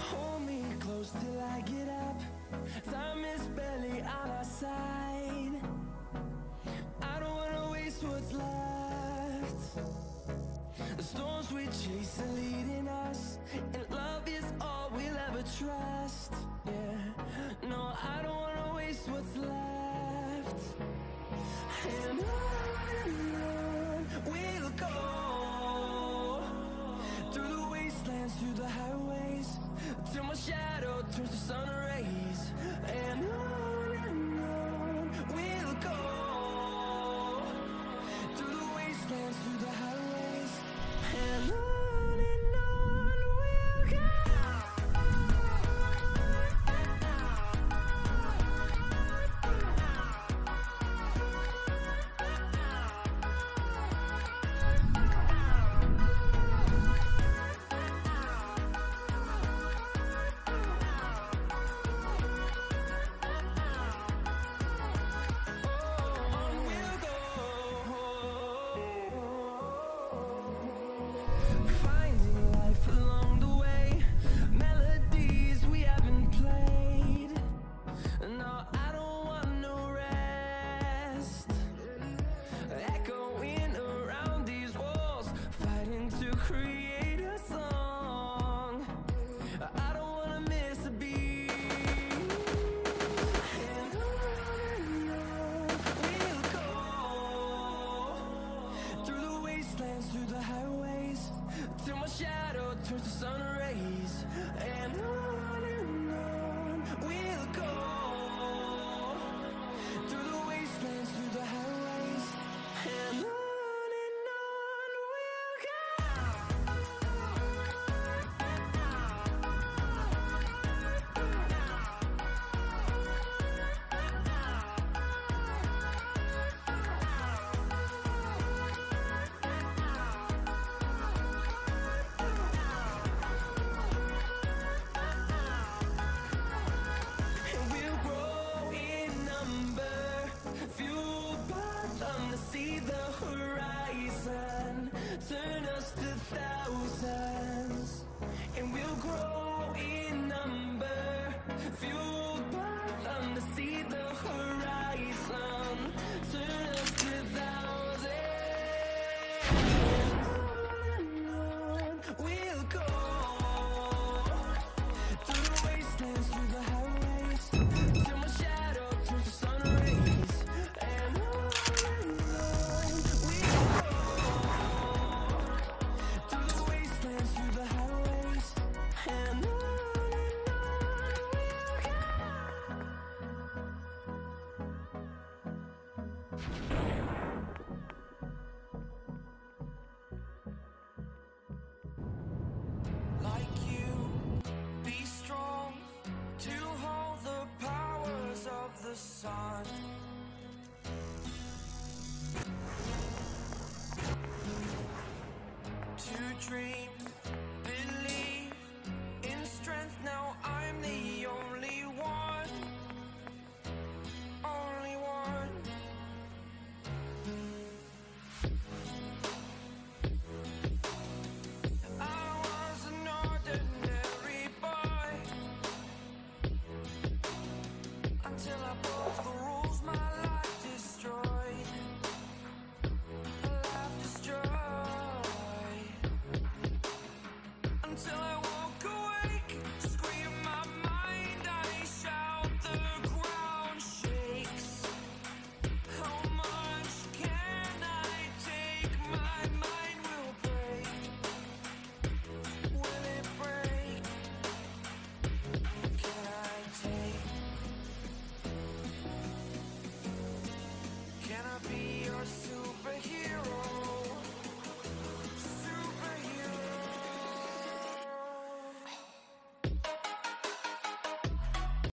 Hold me close till I get up. Time is barely on our side. I don't wanna waste what's left. The storms we chase are leading us, and love is all we'll ever trust. Yeah, no, I don't wanna waste what's left. And on we'll go, through the wastelands, through the highways, till my shadow turns to sun rays. And on we'll go, through the wastelands, through the highways, and on we'll go. Finding life along the way, melodies we haven't played. No, I don't want no rest. Echoing around these walls, fighting to create a song. I don't wanna miss a beat. And on we'll go, through the wastelands, through the highways, till my shadow turns to sun rays. And on we'll go, through the wastelands, through the highways, and on we'll go. And we'll grow in number, fueled by them to see the horizon, turn us to thousands. And we'll grow in number, fueled by them to see the horizon, turn us to thousands. And on we'll go, through the wastelands, through the highways, till my shadow turns to sun rays. And on we'll go, through the wastelands, through the highways, and on we'll go. Like you, be strong to hold the powers of the sun. To dream, believe in strength. Now I'm the only one, only one. I was an ordinary boy until I broke the rules. My life destroyed, life destroyed. Until I woke awake, scream my mind, I shout, the ground shakes. How much can I take? My mind will break. Will it break? Can I take? Can I be your superhero?